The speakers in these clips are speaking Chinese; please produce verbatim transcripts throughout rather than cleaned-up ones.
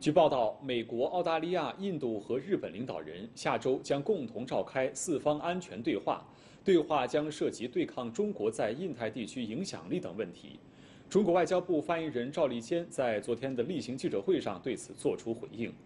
据报道，美国、澳大利亚、印度和日本领导人下周将共同召开四方安全对话，对话将涉及对抗中国在印太地区影响力等问题。中国外交部发言人赵立坚在昨天的例行记者会上对此作出回应。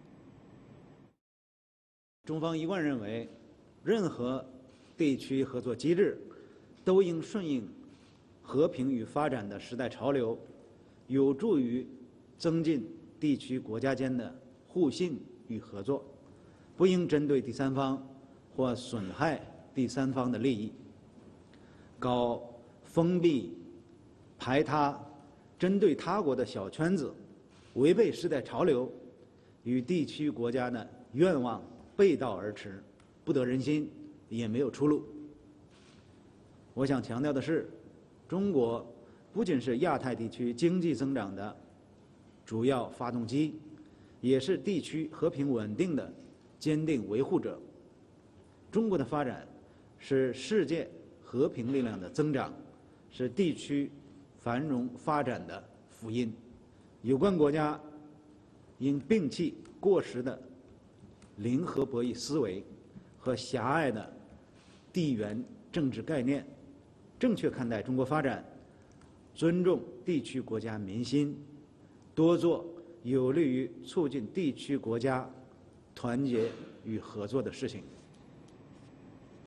中方一贯认为，任何地区合作机制都应顺应和平与发展的时代潮流，有助于增进地区国家间的互信与合作，不应针对第三方或损害第三方的利益，搞封闭、排他、针对他国的小圈子，违背时代潮流，与地区国家的愿望背道而驰，不得人心，也没有出路。我想强调的是，中国不仅是亚太地区经济增长的主要发动机，也是地区和平稳定的坚定维护者。中国的发展是世界和平力量的增长，是地区繁荣发展的福音。有关国家应摒弃过时的零和博弈思维和狭隘的地缘政治概念，正确看待中国发展，尊重地区国家民心，多做有利于促进地区国家团结与合作的事情。